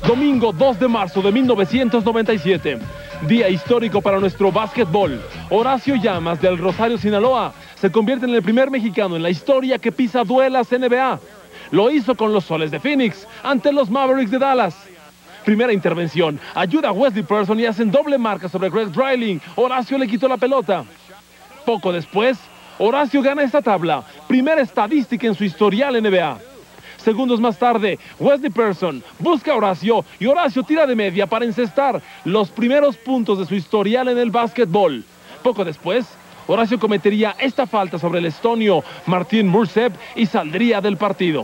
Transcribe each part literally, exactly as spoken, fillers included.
Domingo dos de marzo de mil novecientos noventa y siete. Día histórico para nuestro básquetbol. Horacio Llamas, del Rosario, Sinaloa, se convierte en el primer mexicano en la historia que pisa duelas N B A. Lo hizo con los Soles de Phoenix ante los Mavericks de Dallas. Primera intervención, ayuda a Wesley Person y hacen doble marca sobre Greg Dreiling. Horacio le quitó la pelota. Poco después, Horacio gana esta tabla, primera estadística en su historial N B A. Segundos más tarde, Wesley Person busca a Horacio y Horacio tira de media para encestar los primeros puntos de su historial en el básquetbol. Poco después, Horacio cometería esta falta sobre el estonio Martin Mursev y saldría del partido.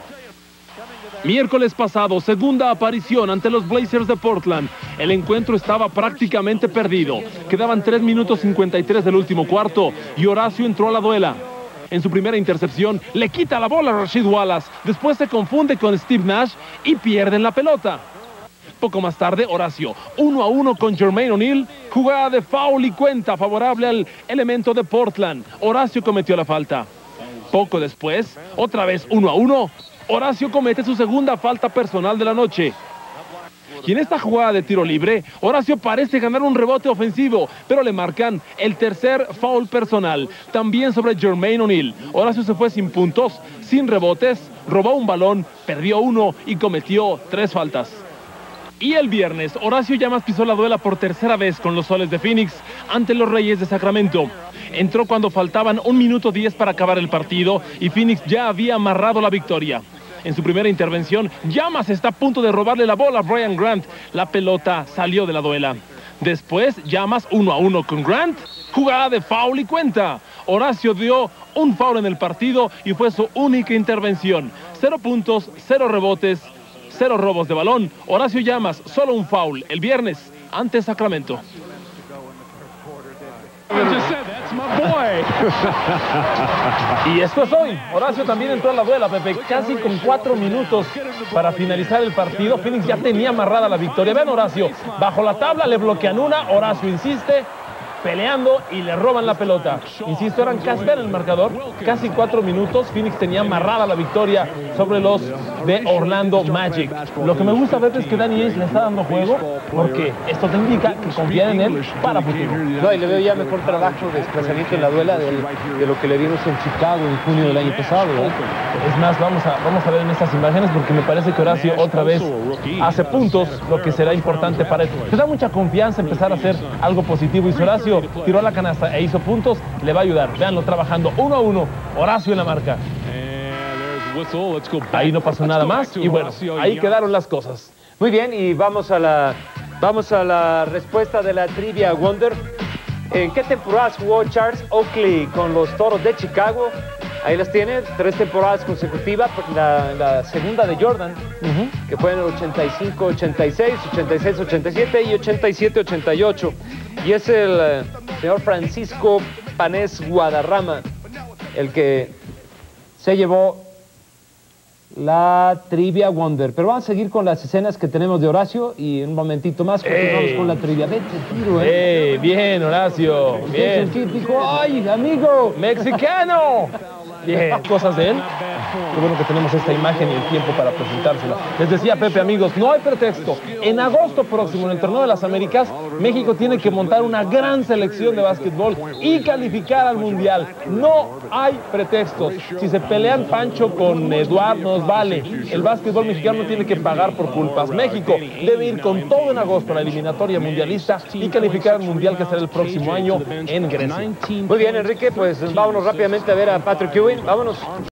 Miércoles pasado, segunda aparición ante los Blazers de Portland. El encuentro estaba prácticamente perdido. Quedaban tres minutos cincuenta y tres del último cuarto y Horacio entró a la duela. En su primera intercepción, le quita la bola a Rasheed Wallace. Después se confunde con Steve Nash y pierden la pelota. Poco más tarde, Horacio, uno a uno con Jermaine O'Neal. Jugada de foul y cuenta favorable al elemento de Portland. Horacio cometió la falta. Poco después, otra vez uno a uno. Horacio comete su segunda falta personal de la noche. Y en esta jugada de tiro libre, Horacio parece ganar un rebote ofensivo, pero le marcan el tercer foul personal, también sobre Jermaine O'Neal. Horacio se fue sin puntos, sin rebotes, robó un balón, perdió uno y cometió tres faltas. Y el viernes, Horacio Llamas pisó la duela por tercera vez con los Soles de Phoenix ante los Reyes de Sacramento. Entró cuando faltaban un minuto diez para acabar el partido y Phoenix ya había amarrado la victoria. En su primera intervención, Llamas está a punto de robarle la bola a Brian Grant. La pelota salió de la duela. Después, Llamas uno a uno con Grant. Jugada de foul y cuenta. Horacio dio un foul en el partido y fue su única intervención. Cero puntos, cero rebotes, cero robos de balón. Horacio Llamas, solo un foul el viernes ante Sacramento. Y esto es hoy. Horacio también entró a la duela, Pepe. Casi con cuatro minutos para finalizar el partido. Phoenix ya tenía amarrada la victoria. Vean Horacio, bajo la tabla le bloquean una. Horacio insiste, peleando y le roban la pelota. Insisto, eran casi en el marcador, casi cuatro minutos. Phoenix tenía amarrada la victoria sobre los de Orlando Magic. Lo que me gusta ver es que Danny Ainge le está dando juego, porque esto te indica que confían en él para futuro. No, y le veo ya mejor trabajo de desplazamiento en la duela de, de lo que le vimos en Chicago en junio del año pasado, ¿verdad? Es más, vamos a, vamos a ver en estas imágenes, porque me parece que Horacio otra vez hace puntos, lo que será importante para él. Te da mucha confianza empezar a hacer algo positivo, y si Horacio tiró a la canasta e hizo puntos, le va a ayudar. Veanlo trabajando uno a uno. Horacio en la marca. Ahí no pasó nada más y bueno, ahí quedaron las cosas. Muy bien, y vamos a la, vamos a la respuesta de la Trivia Wonder. ¿En qué temporadas jugó Charles Oakley con los Toros de Chicago? Ahí las tiene, tres temporadas consecutivas. La, la segunda de Jordan, uh-huh, que fue en el ochenta y cinco ochenta y seis, ochenta y seis ochenta y siete y ochenta y siete ochenta y ocho. Y es el eh, señor Francisco Panés Guadarrama el que se llevó la Trivia Wonder. Pero vamos a seguir con las escenas que tenemos de Horacio y en un momentito más continuamos con la trivia. Vete, tiro, ¿eh? ¡Ey! Bien, Horacio. Bien. Dijo, ¡ay, amigo! ¡Mexicano! Bien. Cosas de él. Qué bueno que tenemos esta imagen y el tiempo para presentársela. Les decía Pepe, amigos, no hay pretexto. En agosto próximo, en el Torneo de las Américas, México tiene que montar una gran selección de básquetbol y calificar al Mundial. No hay pretextos. Si se pelean Pancho con Eduardo, nos vale. El básquetbol mexicano no tiene que pagar por culpas. México debe ir con todo en agosto a la eliminatoria mundialista y calificar al Mundial, que será el próximo año en Grecia. Muy bien, Enrique, pues vámonos rápidamente a ver a Patrick Ewing. Vámonos.